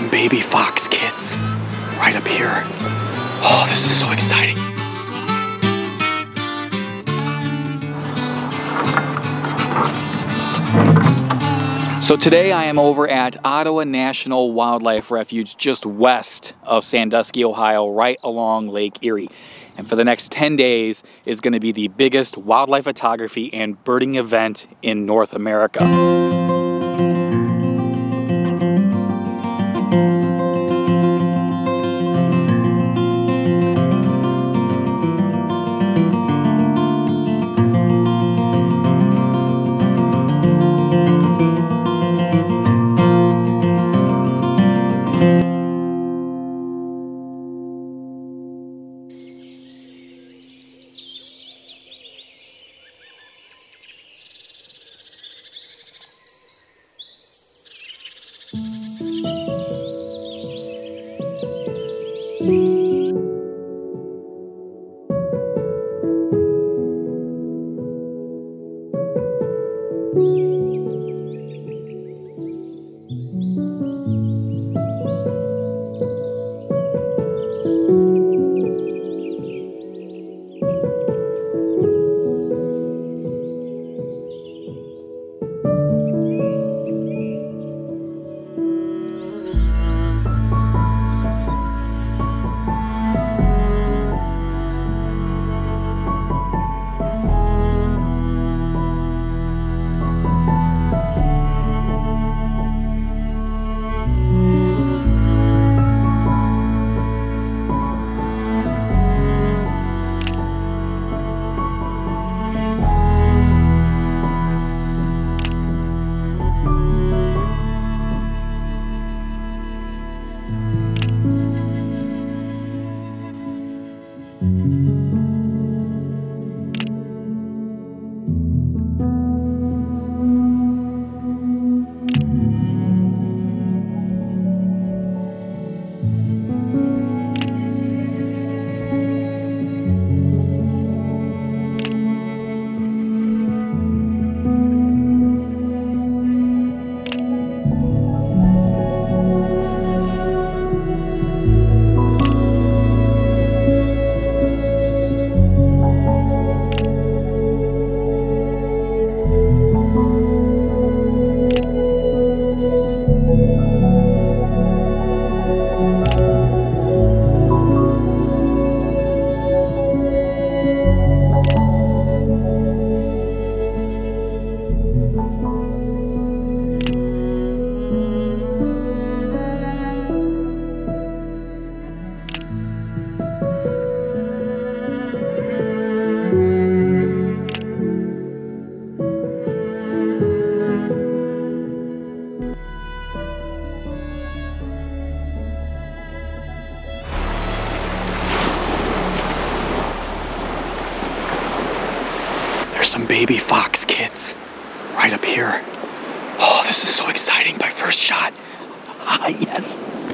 some baby fox kids right up here. Oh, this is so exciting. So today I am over at Ottawa National Wildlife Refuge just west of Sandusky, Ohio, right along Lake Erie. And for the next 10 days, it's going to be the biggest wildlife photography and birding event in North America. There's some baby fox kids right up here. Oh, this is so exciting. My first shot. Ah, yes.